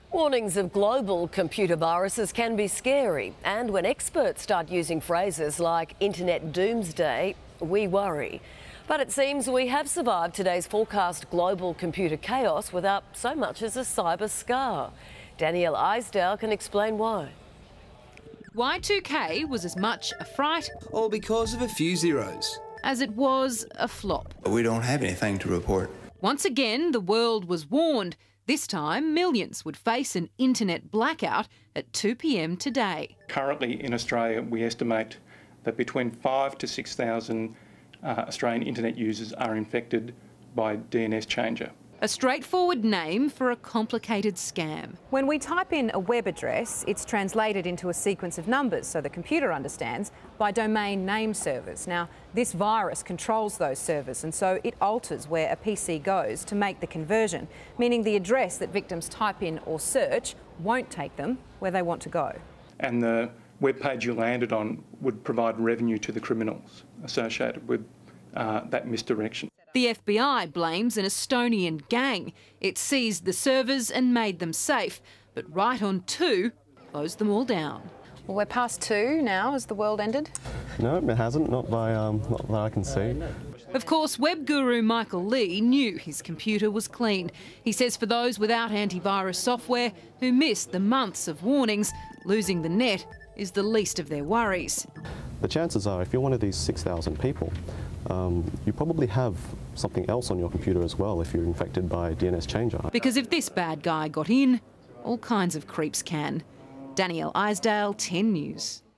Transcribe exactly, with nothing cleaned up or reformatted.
Warnings of global computer viruses can be scary, and when experts start using phrases like internet doomsday, we worry. But it seems we have survived today's forecast global computer chaos without so much as a cyber scar. Danielle Isdale can explain why. Y two K was as much a fright, all because of a few zeros, as it was a flop. We don't have anything to report. Once again, the world was warned. This time, millions would face an internet blackout at two p m today. Currently in Australia, we estimate that between five to six thousand uh, Australian internet users are infected by D N S changer. A straightforward name for a complicated scam. When we type in a web address, it's translated into a sequence of numbers, so the computer understands, by domain name servers. Now, this virus controls those servers, and so it alters where a P C goes to make the conversion, meaning the address that victims type in or search won't take them where they want to go. And the web page you landed on would provide revenue to the criminals associated with uh, that misdirection. The F B I blames an Estonian gang. It seized the servers and made them safe, but right on two, closed them all down. Well, we're past two now. Has the world ended? No, it hasn't, not by um, not that I can see. Of course, web guru Michael Lee knew his computer was clean. He says for those without antivirus software who missed the months of warnings, losing the net is the least of their worries. The chances are, if you're one of these six thousand people, um, you probably have something else on your computer as well if you're infected by D N S changer. Because if this bad guy got in, all kinds of creeps can. Danielle Isdale, ten News.